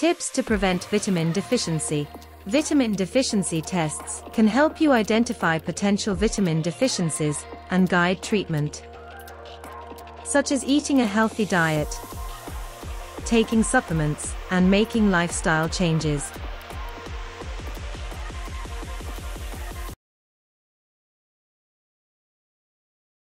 Tips to prevent vitamin deficiency. Vitamin deficiency tests can help you identify potential vitamin deficiencies and guide treatment, such as eating a healthy diet, taking supplements, and making lifestyle changes.